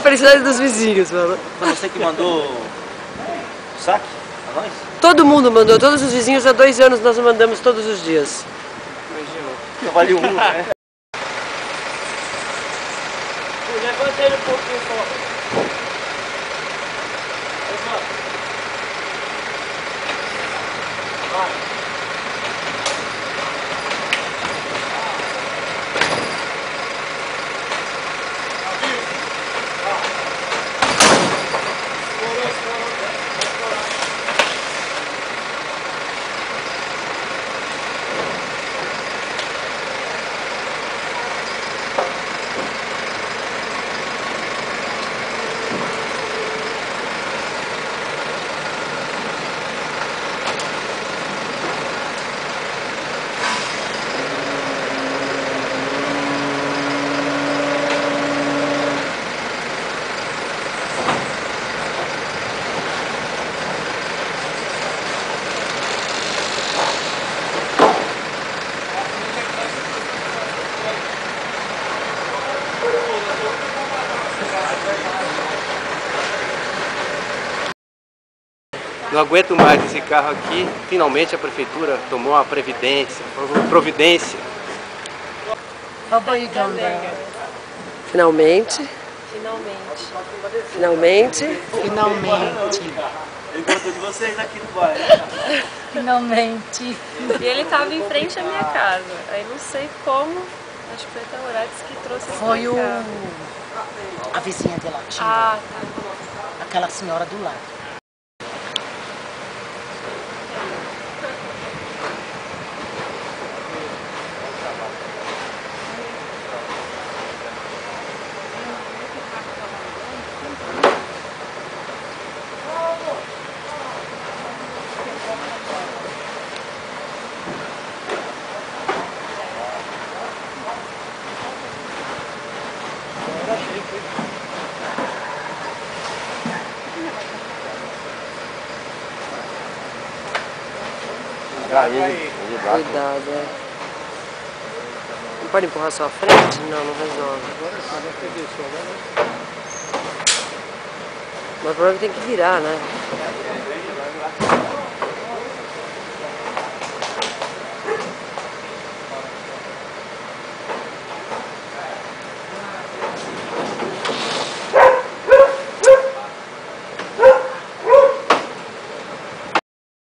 felicidade dos vizinhos, mano. Foi você que mandou o saque a nós? Todo mundo mandou, todos os vizinhos, há 2 anos nós mandamos todos os dias. Não vale um, né? Levanta ele um pouquinho só. Não aguento mais esse carro aqui. Finalmente a prefeitura tomou uma providência. Finalmente. Finalmente. Finalmente. Finalmente. Eu encontro de vocês aqui no bairro. Finalmente. E ele estava em frente à minha casa. Aí não sei como, acho que foi até o Horácio que trouxe ele Foi pra cá. a vizinha de lá, Ah, tá. aquela senhora do lado. Cuidado, é. Não pode empurrar só a frente? Não, não resolve. Mas o problema é que tem que virar, né?